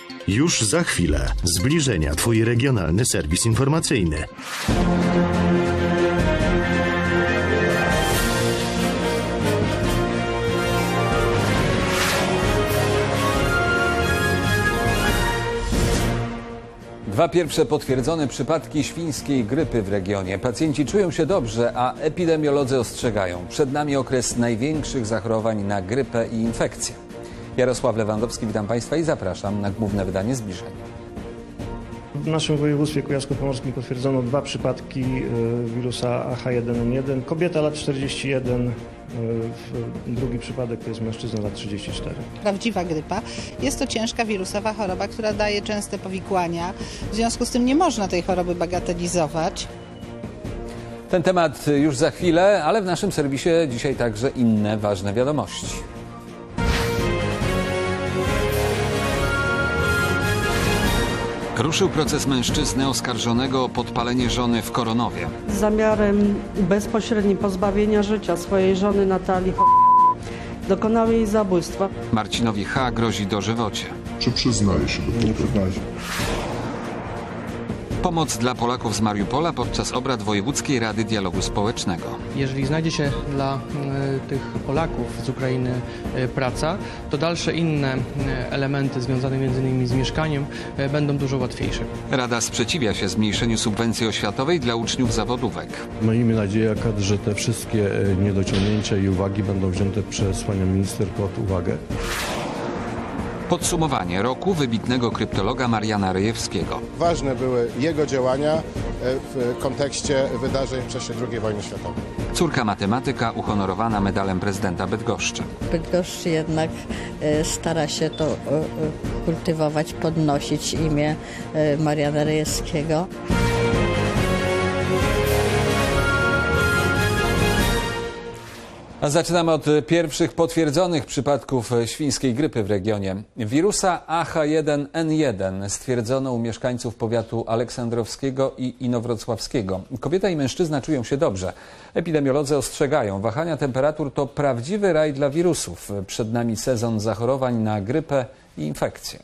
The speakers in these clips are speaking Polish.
Już za chwilę. Zbliżenia, twój regionalny serwis informacyjny. Dwa pierwsze potwierdzone przypadki świńskiej grypy w regionie. Pacjenci czują się dobrze, a epidemiolodzy ostrzegają. Przed nami okres największych zachorowań na grypę i infekcje. Jarosław Lewandowski, witam Państwa i zapraszam na główne wydanie Zbliżenia. W naszym województwie kujawsko-pomorskim potwierdzono 2 przypadki wirusa AH1N1. Kobieta lat 41, drugi przypadek to jest mężczyzna lat 34. Prawdziwa grypa. Jest to ciężka wirusowa choroba, która daje częste powikłania. W związku z tym nie można tej choroby bagatelizować. Ten temat już za chwilę, ale w naszym serwisie dzisiaj także inne ważne wiadomości. Ruszył proces mężczyzny oskarżonego o podpalenie żony w Koronowie. Z zamiarem bezpośrednim pozbawienia życia swojej żony Natalii dokonał jej zabójstwa. Marcinowi H. grozi dożywocie. Czy przyznaje się do popełnienia? Pomoc dla Polaków z Mariupola podczas obrad Wojewódzkiej Rady Dialogu Społecznego. Jeżeli znajdzie się dla tych Polaków z Ukrainy praca, to dalsze inne elementy związane m.in. z mieszkaniem będą dużo łatwiejsze. Rada sprzeciwia się zmniejszeniu subwencji oświatowej dla uczniów zawodówek. Miejmy nadzieję, że te wszystkie niedociągnięcia i uwagi będą wzięte przez panią minister pod uwagę. Podsumowanie roku wybitnego kryptologa Mariana Rejewskiego. Ważne były jego działania w kontekście wydarzeń w czasie II wojny światowej. Córka matematyka uhonorowana medalem prezydenta Bydgoszczy. Bydgoszcz jednak stara się to kultywować, podnosić imię Mariana Rejewskiego. A zaczynamy od pierwszych potwierdzonych przypadków świńskiej grypy w regionie. Wirusa AH1N1 stwierdzono u mieszkańców powiatu aleksandrowskiego i inowrocławskiego. Kobieta i mężczyzna czują się dobrze. Epidemiolodzy ostrzegają, wahania temperatur to prawdziwy raj dla wirusów. Przed nami sezon zachorowań na grypę i infekcje.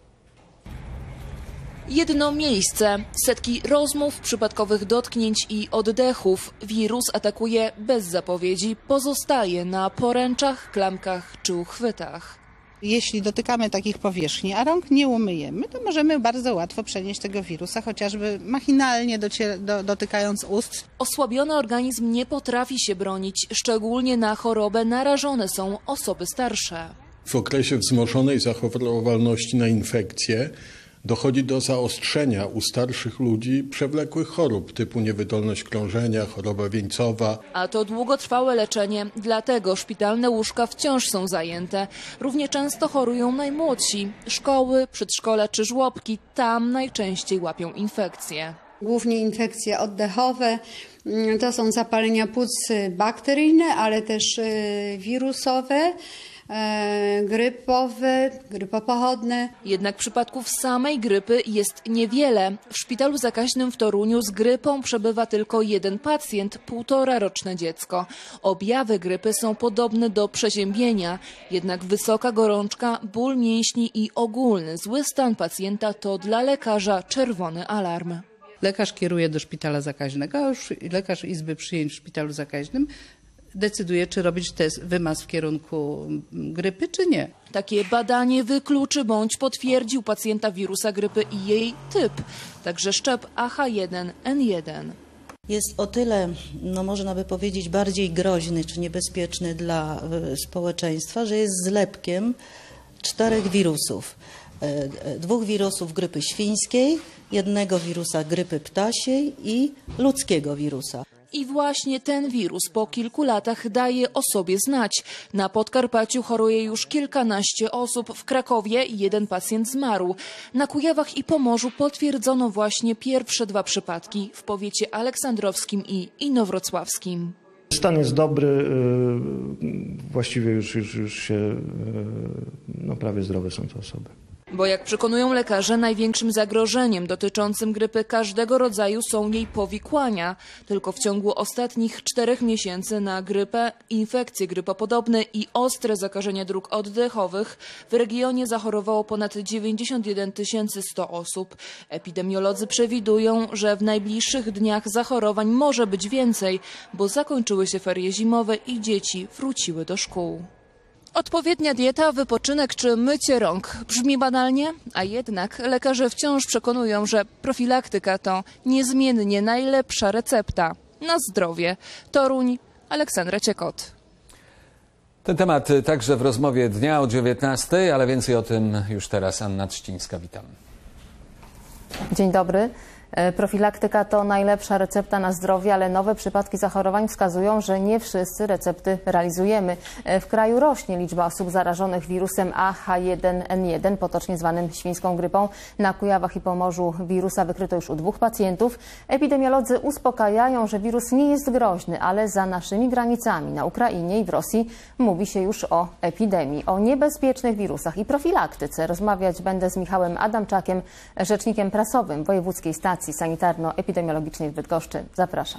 Jedno miejsce, setki rozmów, przypadkowych dotknięć i oddechów. Wirus atakuje bez zapowiedzi, pozostaje na poręczach, klamkach czy uchwytach. Jeśli dotykamy takich powierzchni, a rąk nie umyjemy, to możemy bardzo łatwo przenieść tego wirusa, chociażby machinalnie dotykając ust. Osłabiony organizm nie potrafi się bronić, szczególnie na chorobę narażone są osoby starsze. W okresie wzmożonej zachorowalności na infekcje dochodzi do zaostrzenia u starszych ludzi przewlekłych chorób typu niewydolność krążenia, choroba wieńcowa. A to długotrwałe leczenie, dlatego szpitalne łóżka wciąż są zajęte. Równie często chorują najmłodsi. Szkoły, przedszkola czy żłobki, tam najczęściej łapią infekcje. Głównie infekcje oddechowe, to są zapalenia płuc bakteryjne, ale też wirusowe, grypowe, grypopochodne. Jednak przypadków samej grypy jest niewiele. W szpitalu zakaźnym w Toruniu z grypą przebywa tylko jeden pacjent, 1,5-roczne dziecko. Objawy grypy są podobne do przeziębienia, jednak wysoka gorączka, ból mięśni i ogólny zły stan pacjenta to dla lekarza czerwony alarm. Lekarz kieruje do szpitala zakaźnego, a już lekarz izby przyjęć w szpitalu zakaźnym decyduje, czy robić wymaz w kierunku grypy, czy nie. Takie badanie wykluczy bądź potwierdzi u pacjenta wirusa grypy i jej typ, także szczep AH1N1. Jest o tyle, można by powiedzieć, bardziej groźny czy niebezpieczny dla społeczeństwa, że jest zlepkiem 4 wirusów. 2 wirusów grypy świńskiej, 1 wirusa grypy ptasiej i ludzkiego wirusa. I właśnie ten wirus po kilku latach daje o sobie znać. Na Podkarpaciu choruje już kilkanaście osób, w Krakowie 1 pacjent zmarł. Na Kujawach i Pomorzu potwierdzono właśnie pierwsze 2 przypadki w powiecie aleksandrowskim i inowrocławskim. Stan jest dobry, właściwie już się, prawie zdrowe są te osoby. Bo jak przekonują lekarze, największym zagrożeniem dotyczącym grypy każdego rodzaju są jej powikłania. Tylko w ciągu ostatnich 4 miesięcy na grypę, infekcje grypopodobne i ostre zakażenia dróg oddechowych w regionie zachorowało ponad 91 100 osób. Epidemiolodzy przewidują, że w najbliższych dniach zachorowań może być więcej, bo zakończyły się ferie zimowe i dzieci wróciły do szkół. Odpowiednia dieta, wypoczynek czy mycie rąk. Brzmi banalnie, a jednak lekarze wciąż przekonują, że profilaktyka to niezmiennie najlepsza recepta na zdrowie. Toruń, Aleksandra Ciekot. Ten temat także w rozmowie dnia o 19:00, ale więcej o tym już teraz. Anna Trzcińska, witam. Dzień dobry. Profilaktyka to najlepsza recepta na zdrowie, ale nowe przypadki zachorowań wskazują, że nie wszyscy recepty realizujemy. W kraju rośnie liczba osób zarażonych wirusem AH1N1, potocznie zwanym świńską grypą. Na Kujawach i Pomorzu wirusa wykryto już u 2 pacjentów. Epidemiolodzy uspokajają, że wirus nie jest groźny, ale za naszymi granicami, na Ukrainie i w Rosji, mówi się już o epidemii. O niebezpiecznych wirusach i profilaktyce rozmawiać będę z Michałem Adamczakiem, rzecznikiem prasowym Wojewódzkiej Stacji Sanitarno-Epidemiologicznej w Bydgoszczy. Zapraszam.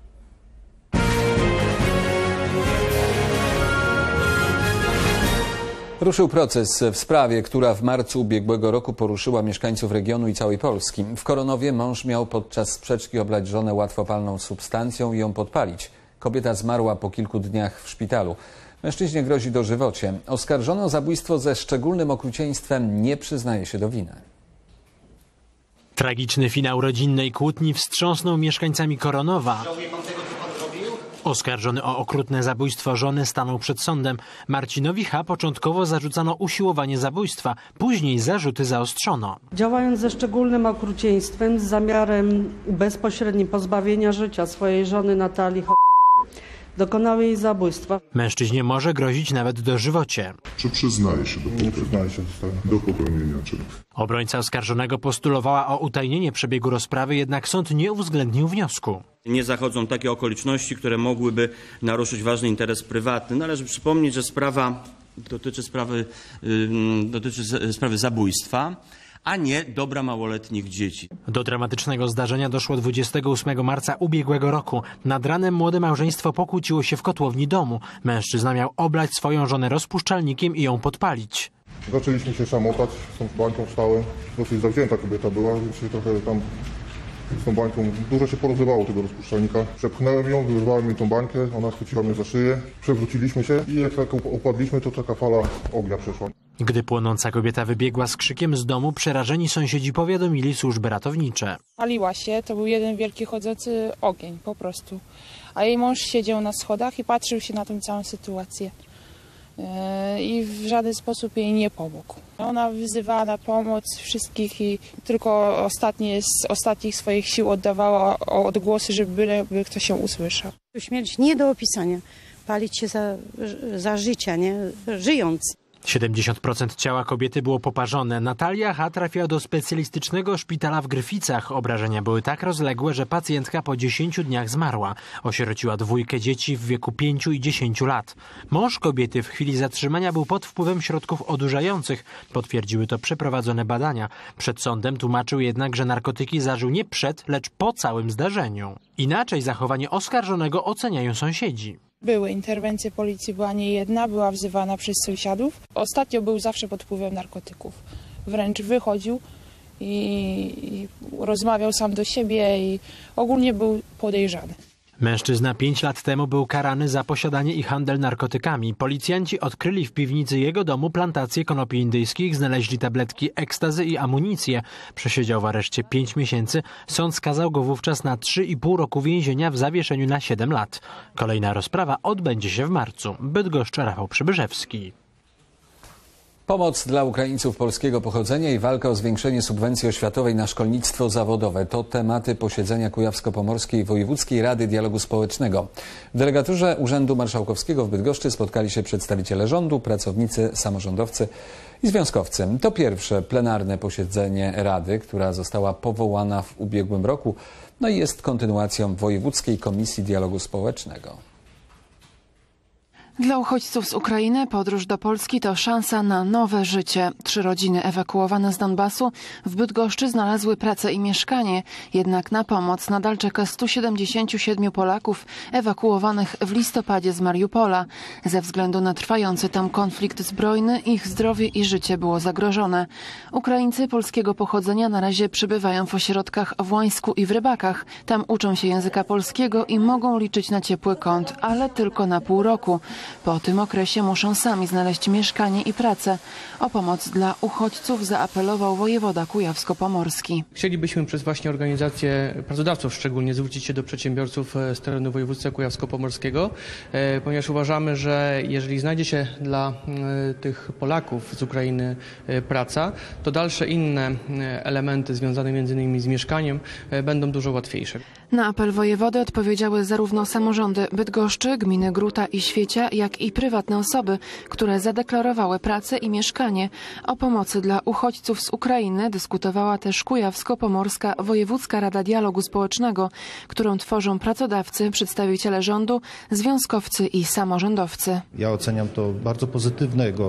Ruszył proces w sprawie, która w marcu ubiegłego roku poruszyła mieszkańców regionu i całej Polski. W Koronowie mąż miał podczas sprzeczki oblać żonę łatwopalną substancją i ją podpalić. Kobieta zmarła po kilku dniach w szpitalu. Mężczyźnie grozi dożywocie. Oskarżony o zabójstwo ze szczególnym okrucieństwem nie przyznaje się do winy. Tragiczny finał rodzinnej kłótni wstrząsnął mieszkańcami Koronowa. Oskarżony o okrutne zabójstwo żony stanął przed sądem. Marcinowi H. początkowo zarzucano usiłowanie zabójstwa, później zarzuty zaostrzono. Działając ze szczególnym okrucieństwem, z zamiarem bezpośrednim pozbawienia życia swojej żony Natalii dokonał jej zabójstwa. Mężczyźnie może grozić nawet dożywocie. Czy przyznaje się do popełnienia? Nie przyznaje się do popełnienia czynów. Obrońca oskarżonego postulowała o utajnienie przebiegu rozprawy, jednak sąd nie uwzględnił wniosku. Nie zachodzą takie okoliczności, które mogłyby naruszyć ważny interes prywatny. Należy przypomnieć, że sprawa dotyczy sprawy zabójstwa, a nie dobra małoletnich dzieci. Do dramatycznego zdarzenia doszło 28 marca ubiegłego roku. Nad ranem młode małżeństwo pokłóciło się w kotłowni domu. Mężczyzna miał oblać swoją żonę rozpuszczalnikiem i ją podpalić. Zaczęliśmy się szamotać, z tą bańką wstałem. Dosyć zawzięta kobieta była, więc się trochę tam z tą bańką dużo się porozrywało tego rozpuszczalnika. Przepchnąłem ją, wyrwałem jej tą bańkę, ona chwyciła mnie za szyję. Przewróciliśmy się i jak tak upadliśmy, to taka fala ognia przeszła. Gdy płonąca kobieta wybiegła z krzykiem z domu, przerażeni sąsiedzi powiadomili służby ratownicze. Paliła się, to był jeden wielki chodzący ogień po prostu. A jej mąż siedział na schodach i patrzył się na tę całą sytuację. I w żaden sposób jej nie pomógł. Ona wyzywała na pomoc wszystkich i tylko z ostatnich swoich sił oddawała odgłosy, żeby ktoś ją usłyszał. Śmierć nie do opisania. Palić się za życia, nie? Żyjąc. 70% ciała kobiety było poparzone. Natalia H. trafiła do specjalistycznego szpitala w Gryficach. Obrażenia były tak rozległe, że pacjentka po 10 dniach zmarła. Osierociła 2 dzieci w wieku 5 i 10 lat. Mąż kobiety w chwili zatrzymania był pod wpływem środków odurzających. Potwierdziły to przeprowadzone badania. Przed sądem tłumaczył jednak, że narkotyki zażył nie przed, lecz po całym zdarzeniu. Inaczej zachowanie oskarżonego oceniają sąsiedzi. Były interwencje policji, była nie jedna, była wzywana przez sąsiadów. Ostatnio był zawsze pod wpływem narkotyków. Wręcz wychodził i rozmawiał sam do siebie i ogólnie był podejrzany. Mężczyzna 5 lat temu był karany za posiadanie i handel narkotykami. Policjanci odkryli w piwnicy jego domu plantację konopi indyjskich, znaleźli tabletki ekstazy i amunicję. Przesiedział w areszcie 5 miesięcy. Sąd skazał go wówczas na 3,5 roku więzienia w zawieszeniu na 7 lat. Kolejna rozprawa odbędzie się w marcu. Bydgoszcz, Rafał Przybyszewski. Pomoc dla Ukraińców polskiego pochodzenia i walka o zwiększenie subwencji oświatowej na szkolnictwo zawodowe to tematy posiedzenia Kujawsko-Pomorskiej Wojewódzkiej Rady Dialogu Społecznego. W delegaturze Urzędu Marszałkowskiego w Bydgoszczy spotkali się przedstawiciele rządu, pracownicy, samorządowcy i związkowcy. To pierwsze plenarne posiedzenie Rady, która została powołana w ubiegłym roku, no i jest kontynuacją Wojewódzkiej Komisji Dialogu Społecznego. Dla uchodźców z Ukrainy podróż do Polski to szansa na nowe życie. 3 rodziny ewakuowane z Donbasu w Bydgoszczy znalazły pracę i mieszkanie. Jednak na pomoc nadal czeka 177 Polaków ewakuowanych w listopadzie z Mariupola. Ze względu na trwający tam konflikt zbrojny ich zdrowie i życie było zagrożone. Ukraińcy polskiego pochodzenia na razie przebywają w ośrodkach w Łańsku i w Rybakach. Tam uczą się języka polskiego i mogą liczyć na ciepły kąt, ale tylko na pół roku. Po tym okresie muszą sami znaleźć mieszkanie i pracę. O pomoc dla uchodźców zaapelował wojewoda kujawsko-pomorski. Chcielibyśmy przez właśnie organizacje pracodawców szczególnie zwrócić się do przedsiębiorców z terenu województwa kujawsko-pomorskiego, ponieważ uważamy, że jeżeli znajdzie się dla tych Polaków z Ukrainy praca, to dalsze inne elementy związane m.in. z mieszkaniem będą dużo łatwiejsze. Na apel wojewody odpowiedziały zarówno samorządy Bydgoszczy, gminy Gruta i Świecia, jak i prywatne osoby, które zadeklarowały pracę i mieszkanie. O pomocy dla uchodźców z Ukrainy dyskutowała też Kujawsko-Pomorska Wojewódzka Rada Dialogu Społecznego, którą tworzą pracodawcy, przedstawiciele rządu, związkowcy i samorządowcy. Ja oceniam to bardzo pozytywnego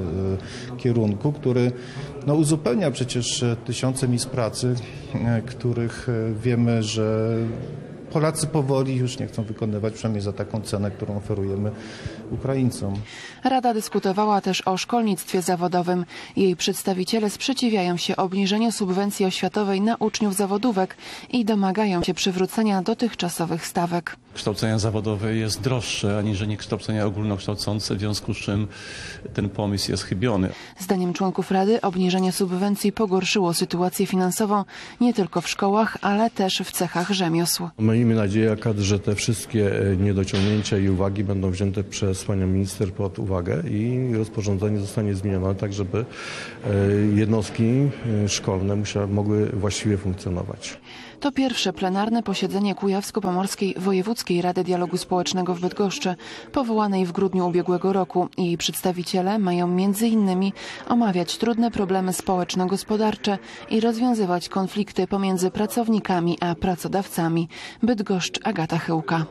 kierunku, który uzupełnia przecież tysiące miejsc pracy, których wiemy, że Polacy powoli już nie chcą wykonywać, przynajmniej za taką cenę, którą oferujemy Ukraińcom. Rada dyskutowała też o szkolnictwie zawodowym. Jej przedstawiciele sprzeciwiają się obniżeniu subwencji oświatowej na uczniów zawodówek i domagają się przywrócenia dotychczasowych stawek. Kształcenie zawodowe jest droższe aniżeli kształcenie ogólnokształcące, w związku z czym ten pomysł jest chybiony. Zdaniem członków Rady obniżenie subwencji pogorszyło sytuację finansową nie tylko w szkołach, ale też w cechach rzemiosł. Miejmy nadzieję, że te wszystkie niedociągnięcia i uwagi będą wzięte przez panią minister pod uwagę i rozporządzenie zostanie zmienione tak, żeby jednostki szkolne mogły właściwie funkcjonować. To pierwsze plenarne posiedzenie Kujawsko-Pomorskiej Wojewódzkiej Rady Dialogu Społecznego w Bydgoszczy, powołanej w grudniu ubiegłego roku. Jej przedstawiciele mają m.in. omawiać trudne problemy społeczno-gospodarcze i rozwiązywać konflikty pomiędzy pracownikami a pracodawcami. Bydgoszcz, Agata Chyłka.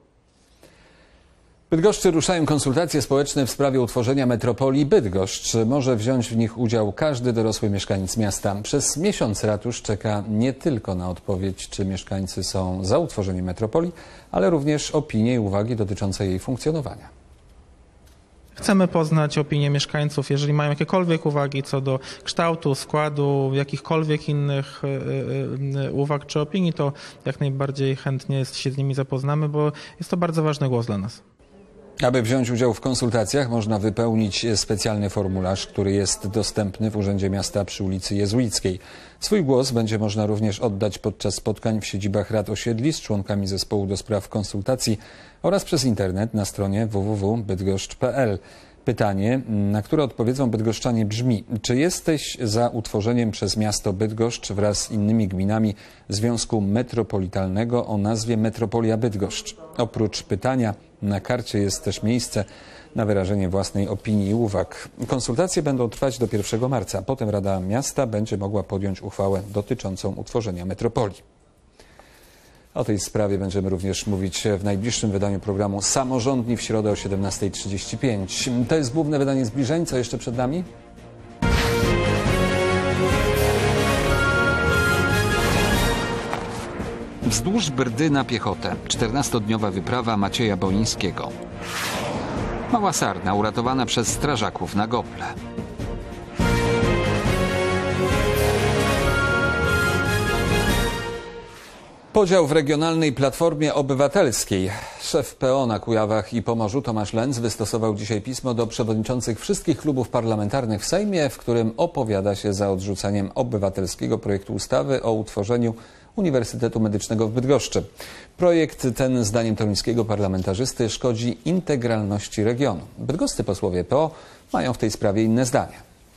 W Bydgoszczy ruszają konsultacje społeczne w sprawie utworzenia metropolii Bydgoszcz. Może wziąć w nich udział każdy dorosły mieszkaniec miasta. Przez miesiąc ratusz czeka nie tylko na odpowiedź, czy mieszkańcy są za utworzeniem metropolii, ale również opinie i uwagi dotyczące jej funkcjonowania. Chcemy poznać opinię mieszkańców, jeżeli mają jakiekolwiek uwagi co do kształtu, składu, jakichkolwiek innych uwag czy opinii, to jak najbardziej chętnie się z nimi zapoznamy, bo jest to bardzo ważny głos dla nas. Aby wziąć udział w konsultacjach, można wypełnić specjalny formularz, który jest dostępny w Urzędzie Miasta przy ulicy Jezuickiej. Swój głos będzie można również oddać podczas spotkań w siedzibach rad osiedli z członkami zespołu do spraw konsultacji oraz przez internet na stronie www.bydgoszcz.pl. Pytanie, na które odpowiedzą bydgoszczanie, brzmi: czy jesteś za utworzeniem przez miasto Bydgoszcz wraz z innymi gminami związku metropolitalnego o nazwie Metropolia Bydgoszcz? Oprócz pytania na karcie jest też miejsce na wyrażenie własnej opinii i uwag. Konsultacje będą trwać do 1 marca. Potem Rada Miasta będzie mogła podjąć uchwałę dotyczącą utworzenia metropolii. O tej sprawie będziemy również mówić w najbliższym wydaniu programu Samorządni w środę o 17:35. To jest główne wydanie Zbliżeń. Co jeszcze przed nami? Wzdłuż Brdy na piechotę. 14-dniowa wyprawa Macieja Boińskiego. Mała sarna uratowana przez strażaków na Gople. Podział w Regionalnej Platformie Obywatelskiej. Szef PO na Kujawach i Pomorzu Tomasz Lenz wystosował dzisiaj pismo do przewodniczących wszystkich klubów parlamentarnych w Sejmie, w którym opowiada się za odrzuceniem obywatelskiego projektu ustawy o utworzeniu Uniwersytetu Medycznego w Bydgoszczy. Projekt ten, zdaniem toruńskiego parlamentarzysty, szkodzi integralności regionu. Bydgoscy posłowie PO mają w tej sprawie inne zdanie.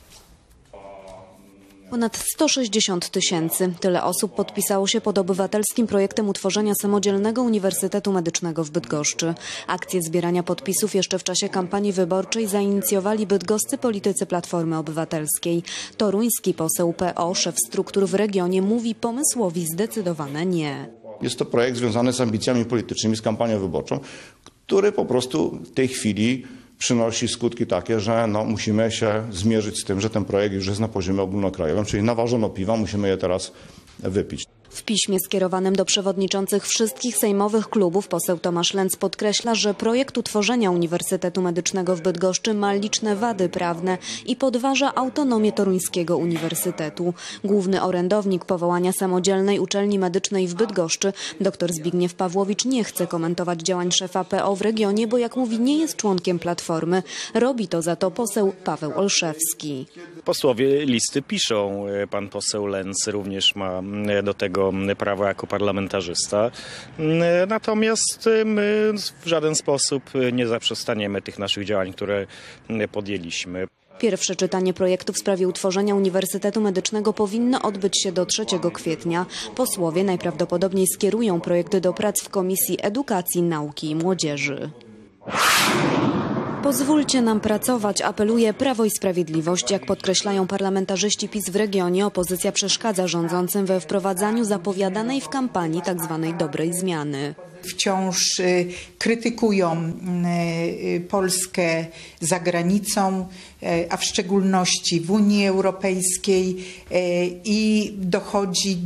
Ponad 160 000. Tyle osób podpisało się pod obywatelskim projektem utworzenia samodzielnego Uniwersytetu Medycznego w Bydgoszczy. Akcję zbierania podpisów jeszcze w czasie kampanii wyborczej zainicjowali bydgoscy politycy Platformy Obywatelskiej. Toruński poseł PO, szef struktur w regionie, mówi pomysłowi zdecydowane nie. Jest to projekt związany z ambicjami politycznymi, z kampanią wyborczą, który po prostu w tej chwili przynosi skutki takie, że musimy się zmierzyć z tym, że ten projekt już jest na poziomie ogólnokrajowym, czyli naważono piwa, musimy je teraz wypić. W piśmie skierowanym do przewodniczących wszystkich sejmowych klubów poseł Tomasz Lenz podkreśla, że projekt utworzenia Uniwersytetu Medycznego w Bydgoszczy ma liczne wady prawne i podważa autonomię Toruńskiego Uniwersytetu. Główny orędownik powołania samodzielnej uczelni medycznej w Bydgoszczy, dr Zbigniew Pawłowicz, nie chce komentować działań szefa PO w regionie, bo jak mówi, nie jest członkiem Platformy. Robi to za to poseł Paweł Olszewski. Posłowie listy piszą. Pan poseł Lenz również ma do tego prawo jako parlamentarzysta. Natomiast my w żaden sposób nie zaprzestaniemy tych naszych działań, które podjęliśmy. Pierwsze czytanie projektu w sprawie utworzenia Uniwersytetu Medycznego powinno odbyć się do 3 kwietnia. Posłowie najprawdopodobniej skierują projekt do prac w Komisji Edukacji, Nauki i Młodzieży. Pozwólcie nam pracować, apeluje Prawo i Sprawiedliwość. Jak podkreślają parlamentarzyści PiS w regionie, opozycja przeszkadza rządzącym we wprowadzaniu zapowiadanej w kampanii tzw. dobrej zmiany. Wciąż krytykują Polskę za granicą, a w szczególności w Unii Europejskiej i dochodzi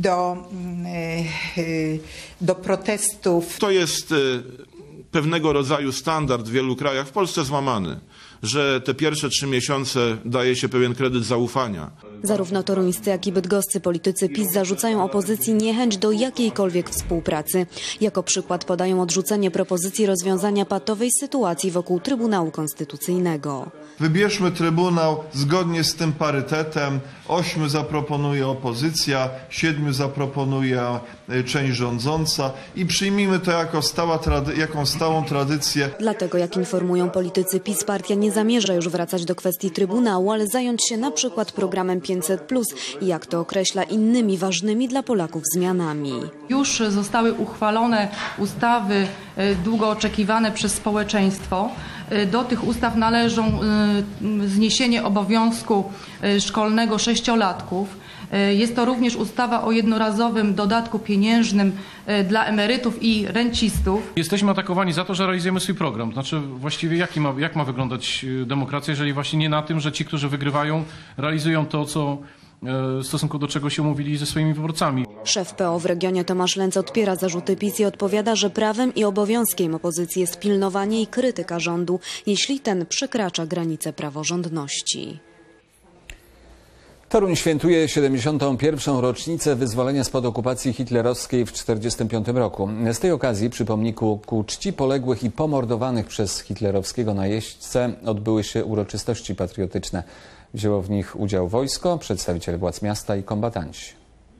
do protestów. To jest pewnego rodzaju standard w wielu krajach, w Polsce złamany, że te pierwsze 3 miesiące daje się pewien kredyt zaufania. Zarówno toruńscy, jak i bydgoscy politycy PiS zarzucają opozycji niechęć do jakiejkolwiek współpracy. Jako przykład podają odrzucenie propozycji rozwiązania patowej sytuacji wokół Trybunału Konstytucyjnego. Wybierzmy Trybunał zgodnie z tym parytetem. 8 zaproponuje opozycja, 7 zaproponuje część rządząca i przyjmijmy to jako stałą tradycję. Dlatego, jak informują politycy PiS, partia nie zamierza już wracać do kwestii Trybunału, ale zająć się na przykład programem 500+, i jak to określa, innymi ważnymi dla Polaków zmianami. Już zostały uchwalone ustawy długo oczekiwane przez społeczeństwo. Do tych ustaw należą zniesienie obowiązku szkolnego 6-latków. Jest to również ustawa o jednorazowym dodatku pieniężnym dla emerytów i rencistów. Jesteśmy atakowani za to, że realizujemy swój program. Znaczy właściwie jak ma wyglądać demokracja, jeżeli właśnie nie na tym, że ci, którzy wygrywają, realizują to, co w stosunku do czego się umówili ze swoimi wyborcami. Szef PO w regionie Tomasz Lenz odpiera zarzuty PiS i odpowiada, że prawem i obowiązkiem opozycji jest pilnowanie i krytyka rządu, jeśli ten przekracza granice praworządności. Toruń świętuje 71. rocznicę wyzwolenia spod okupacji hitlerowskiej w 1945 roku. Z tej okazji przy pomniku ku czci poległych i pomordowanych przez hitlerowskiego najeźdźcę odbyły się uroczystości patriotyczne. Wzięło w nich udział wojsko, przedstawiciele władz miasta i kombatanci.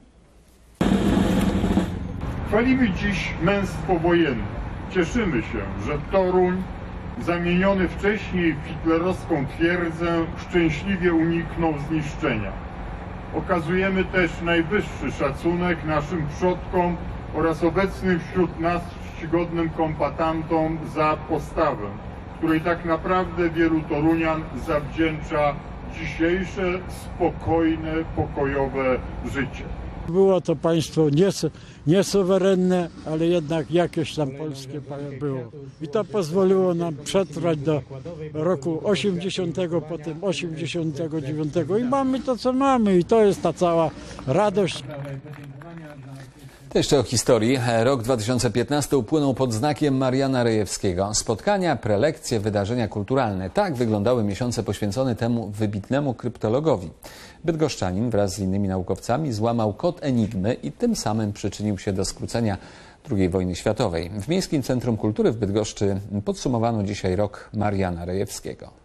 Chwalimy dziś męstwo wojenne. Cieszymy się, że Toruń, zamieniony wcześniej w hitlerowską twierdzę, szczęśliwie uniknął zniszczenia. Okazujemy też najwyższy szacunek naszym przodkom oraz obecnym wśród nas czcigodnym kombatantom za postawę, której tak naprawdę wielu Torunian zawdzięcza dzisiejsze, spokojne, pokojowe życie. Było to państwo niesuwerenne, ale jednak jakieś tam polskie było. I to pozwoliło nam przetrwać do roku 80, potem 89 i mamy to, co mamy i to jest ta cała radość. To jeszcze o historii. Rok 2015 upłynął pod znakiem Mariana Rejewskiego. Spotkania, prelekcje, wydarzenia kulturalne. Tak wyglądały miesiące poświęcone temu wybitnemu kryptologowi. Bydgoszczanin wraz z innymi naukowcami złamał kod Enigmy i tym samym przyczynił się do skrócenia II wojny światowej. W Miejskim Centrum Kultury w Bydgoszczy podsumowano dzisiaj rok Mariana Rejewskiego.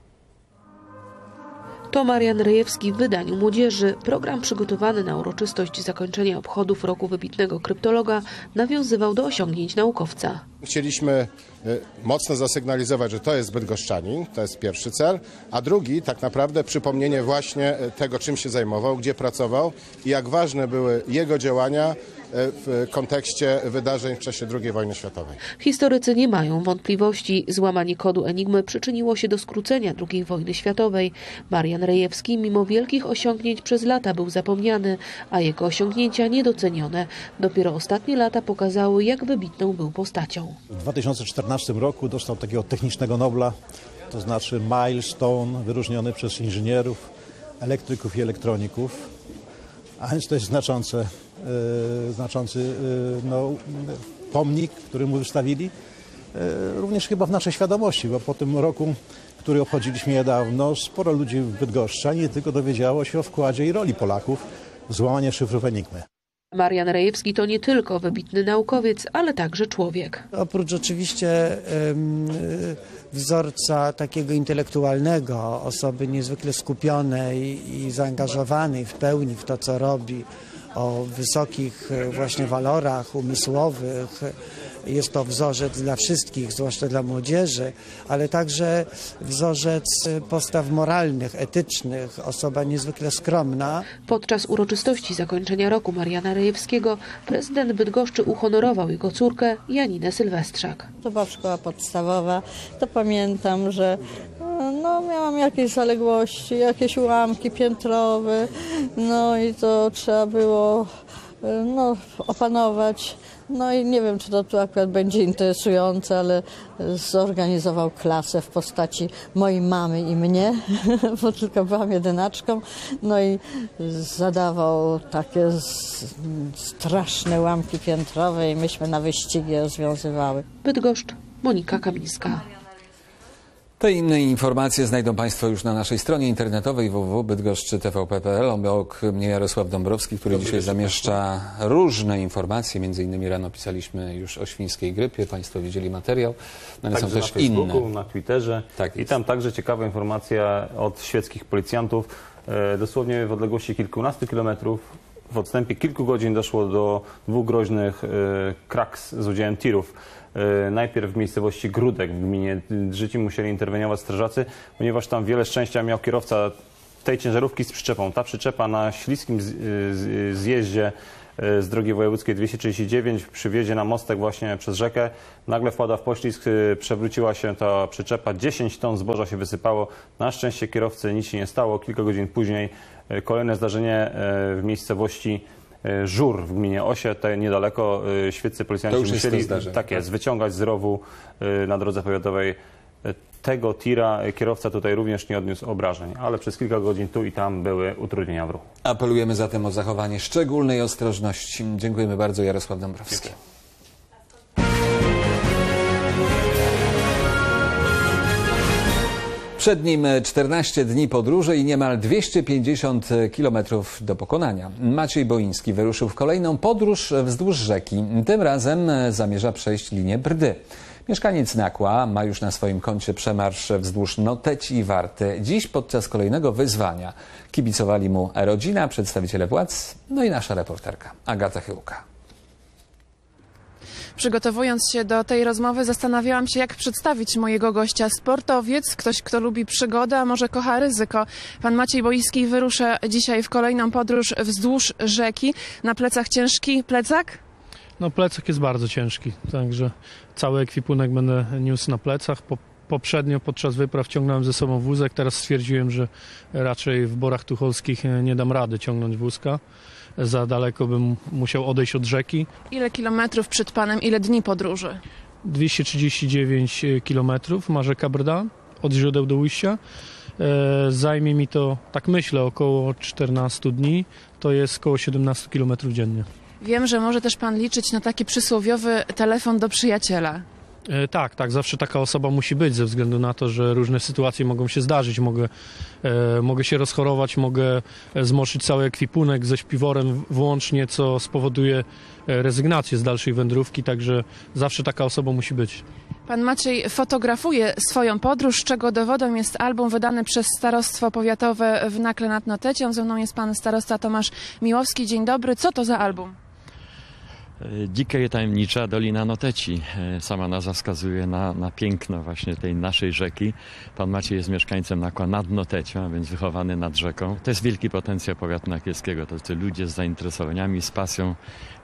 To Marian Rejewski w wydaniu młodzieży. Program przygotowany na uroczystość zakończenia obchodów roku wybitnego kryptologa nawiązywał do osiągnięć naukowca. Chcieliśmy mocno zasygnalizować, że to jest bydgoszczanin, to jest pierwszy cel, a drugi tak naprawdę przypomnienie właśnie tego, czym się zajmował, gdzie pracował i jak ważne były jego działania w kontekście wydarzeń w czasie II wojny światowej. Historycy nie mają wątpliwości. Złamanie kodu Enigmy przyczyniło się do skrócenia II wojny światowej. Marian Rejewski mimo wielkich osiągnięć przez lata był zapomniany, a jego osiągnięcia niedocenione. Dopiero ostatnie lata pokazały, jak wybitną był postacią. W 2014 2012 roku dostał takiego technicznego Nobla, to znaczy milestone wyróżniony przez inżynierów, elektryków i elektroników, a więc to jest znaczący pomnik, który mu wystawili, również chyba w naszej świadomości, bo po tym roku, który obchodziliśmy niedawno, sporo ludzi w Bydgoszczy nie tylko dowiedziało się o wkładzie i roli Polaków w złamanie szyfrów Enigmy. Marian Rejewski to nie tylko wybitny naukowiec, ale także człowiek. Oprócz oczywiście wzorca takiego intelektualnego, osoby niezwykle skupionej i zaangażowanej w pełni w to, co robi, o wysokich właśnie walorach umysłowych. Jest to wzorzec dla wszystkich, zwłaszcza dla młodzieży, ale także wzorzec postaw moralnych, etycznych, osoba niezwykle skromna. Podczas uroczystości zakończenia roku Mariana Rejewskiego prezydent Bydgoszczy uhonorował jego córkę Janinę Sylwestrzak. To była szkoła podstawowa, to pamiętam, że miałam jakieś zaległości, jakieś ułamki piętrowe, i to trzeba było opanować. I nie wiem, czy to tu akurat będzie interesujące, ale zorganizował klasę w postaci mojej mamy i mnie, bo tylko byłam jedynaczką. I zadawał takie straszne ułamki piętrowe i myśmy na wyścigi rozwiązywały. Bydgoszcz, Monika Kamińska. Te i inne informacje znajdą Państwo już na naszej stronie internetowej www.bydgoszczytvp.pl. Obok mnie Jarosław Dąbrowski, który dzisiaj zamieszcza różne informacje. Między innymi rano pisaliśmy już o świńskiej grypie. Państwo widzieli materiał. Ale także są też na Facebooku, inne. na Twitterze. Tak i tam także ciekawa informacja od świeckich policjantów. Dosłownie w odległości kilkunastu kilometrów w odstępie kilku godzin doszło do 2 groźnych kraks z udziałem tirów. Najpierw w miejscowości Grudek w gminie Drzycin musieli interweniować strażacy, ponieważ tam wiele szczęścia miał kierowca tej ciężarówki z przyczepą. Ta przyczepa na śliskim zjeździe z drogi wojewódzkiej 239 przy wjeździe na mostek właśnie przez rzekę nagle wpada w poślizg, przewróciła się ta przyczepa, 10 ton zboża się wysypało. Na szczęście kierowcy nic się nie stało. Kilka godzin później kolejne zdarzenie w miejscowości Żur w gminie Osie, tutaj niedaleko. Świeccy policjanci musieli wyciągać z rowu na drodze powiatowej tego tira. Kierowca tutaj również nie odniósł obrażeń, ale przez kilka godzin tu i tam były utrudnienia w ruchu. Apelujemy zatem o zachowanie szczególnej ostrożności. Dziękujemy bardzo. Jarosław Dąbrowski. Przed nim 14 dni podróży i niemal 250 km do pokonania. Maciej Boiński wyruszył w kolejną podróż wzdłuż rzeki. Tym razem zamierza przejść linię Brdy. Mieszkaniec Nakła ma już na swoim koncie przemarsz wzdłuż Noteci i Warty. Dziś podczas kolejnego wyzwania kibicowali mu rodzina, przedstawiciele władz, i nasza reporterka Agata Chyłka. Przygotowując się do tej rozmowy, zastanawiałam się, jak przedstawić mojego gościa. Sportowiec, ktoś, kto lubi przygodę, a może kocha ryzyko. Pan Maciej Boiński wyrusza dzisiaj w kolejną podróż wzdłuż rzeki. Na plecach ciężki plecak? Plecak jest bardzo ciężki, także cały ekwipunek będę niósł na plecach. Poprzednio podczas wypraw ciągnąłem ze sobą wózek, teraz stwierdziłem, że raczej w Borach Tucholskich nie dam rady ciągnąć wózka. Za daleko bym musiał odejść od rzeki. Ile kilometrów przed panem, ile dni podróży? 239 kilometrów ma rzeka Brda od źródeł do ujścia. Zajmie mi to, tak myślę, około 14 dni. To jest około 17 kilometrów dziennie. Wiem, że może też pan liczyć na taki przysłowiowy telefon do przyjaciela. Tak, zawsze taka osoba musi być, ze względu na to, że różne sytuacje mogą się zdarzyć. Mogę się rozchorować, mogę zmorszyć cały ekwipunek ze śpiworem włącznie, co spowoduje rezygnację z dalszej wędrówki, także zawsze taka osoba musi być. Pan Maciej fotografuje swoją podróż, czego dowodem jest album wydany przez Starostwo Powiatowe w Nakle nad Notecią. Ze mną jest pan starosta Tomasz Miłowski. Dzień dobry. Co to za album? Dzika i tajemnicza Dolina Noteci. Sama nazwa wskazuje na piękno właśnie tej naszej rzeki. Pan Maciej jest mieszkańcem Nakła nad Notecią, a więc wychowany nad rzeką. To jest wielki potencjał powiatu nakielskiego. To ludzie z zainteresowaniami, z pasją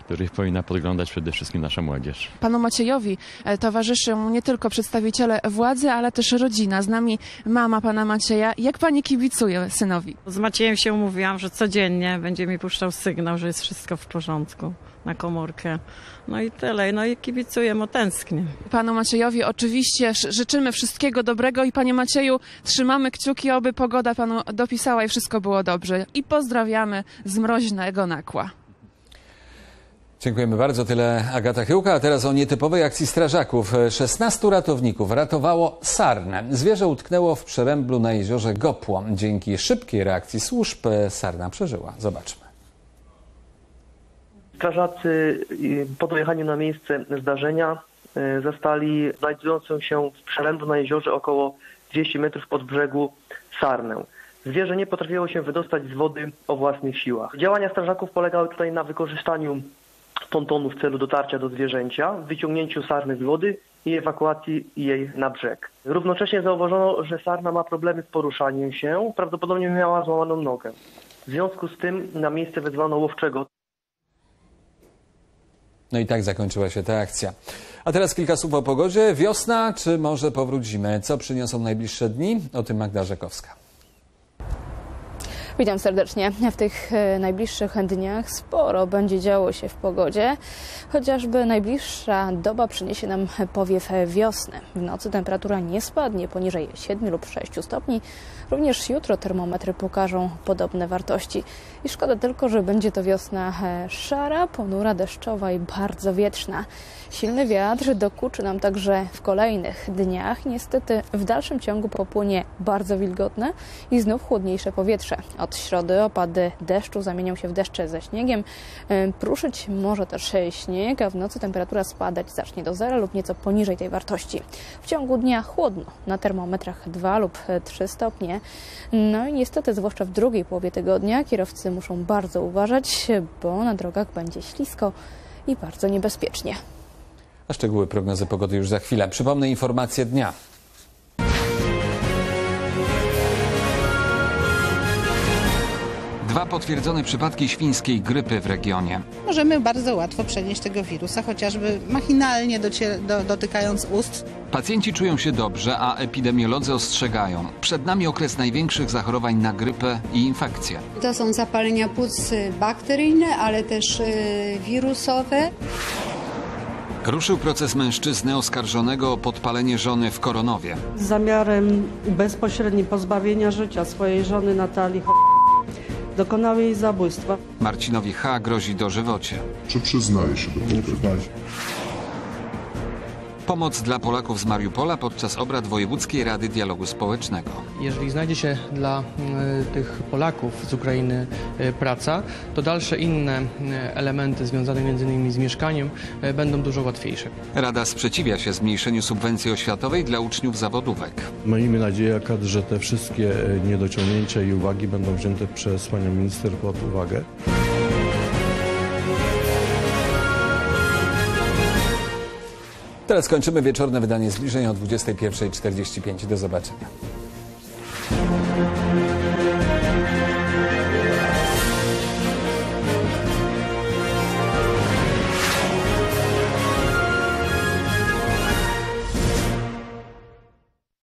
których powinna podglądać przede wszystkim nasza młodzież. Panu Maciejowi towarzyszą nie tylko przedstawiciele władzy, ale też rodzina. Z nami mama pana Macieja. Jak pani kibicuje synowi? Z Maciejem się umówiłam, że codziennie będzie mi puszczał sygnał, że jest wszystko w porządku na komórkę. No i tyle. No i kibicuję mu, tęsknię. Panu Maciejowi oczywiście życzymy wszystkiego dobrego i panie Macieju, trzymamy kciuki, oby pogoda panu dopisała i wszystko było dobrze. I pozdrawiamy z mroźnego Nakła. Dziękujemy bardzo. Tyle Agata Chyłka. A teraz o nietypowej akcji strażaków. 16 ratowników ratowało sarnę. Zwierzę utknęło w przeręblu na jeziorze Gopło. Dzięki szybkiej reakcji służb sarna przeżyła. Zobaczmy. Strażacy po dojechaniu na miejsce zdarzenia zastali znajdującą się w przeręblu na jeziorze około 200 metrów od brzegu sarnę. Zwierzę nie potrafiło się wydostać z wody o własnych siłach. Działania strażaków polegały tutaj na wykorzystaniu pontonu w celu dotarcia do zwierzęcia, wyciągnięciu sarny z wody i ewakuacji jej na brzeg. Równocześnie zauważono, że sarna ma problemy z poruszaniem się, prawdopodobnie miała złamaną nogę. W związku z tym na miejsce wezwano łowczego. No i tak zakończyła się ta akcja. A teraz kilka słów o pogodzie. Wiosna czy może powrót zimy? Co przyniosą najbliższe dni? O tym Magda Rzekowska. Witam serdecznie. W tych najbliższych dniach sporo będzie działo się w pogodzie. Chociażby najbliższa doba przyniesie nam powiew wiosny. W nocy temperatura nie spadnie poniżej 7 lub 6 stopni. Również jutro termometry pokażą podobne wartości. I szkoda tylko, że będzie to wiosna szara, ponura, deszczowa i bardzo wietrzna. Silny wiatr dokuczy nam także w kolejnych dniach. Niestety w dalszym ciągu popłynie bardzo wilgotne i znów chłodniejsze powietrze. Od środy opady deszczu zamienią się w deszcze ze śniegiem. Pruszyć może też śnieg, a w nocy temperatura spadać zacznie do zera lub nieco poniżej tej wartości. W ciągu dnia chłodno, na termometrach 2 lub 3 stopnie. No i niestety, zwłaszcza w drugiej połowie tygodnia, kierowcy muszą bardzo uważać, bo na drogach będzie ślisko i bardzo niebezpiecznie. A szczegóły prognozy pogody już za chwilę. Przypomnę informacje dnia. Dwa potwierdzone przypadki świńskiej grypy w regionie. Możemy bardzo łatwo przenieść tego wirusa, chociażby machinalnie dotykając ust. Pacjenci czują się dobrze, a epidemiolodzy ostrzegają. Przed nami okres największych zachorowań na grypę i infekcje. To są zapalenia płuc bakteryjne, ale też wirusowe. Ruszył proces mężczyzny oskarżonego o podpalenie żony w Koronowie. Z zamiarem bezpośrednio pozbawienia życia swojej żony Natalii dokonał jej zabójstwa. Marcinowi H. grozi dożywocie. Czy przyznaje się do tego? Pomoc dla Polaków z Mariupola podczas obrad Wojewódzkiej Rady Dialogu Społecznego. Jeżeli znajdzie się dla tych Polaków z Ukrainy praca, to dalsze inne elementy związane m.in. z mieszkaniem będą dużo łatwiejsze. Rada sprzeciwia się zmniejszeniu subwencji oświatowej dla uczniów zawodówek. Miejmy nadzieję, że te wszystkie niedociągnięcia i uwagi będą wzięte przez panią minister pod uwagę. Teraz kończymy wieczorne wydanie Zbliżeń o 21:45. Do zobaczenia.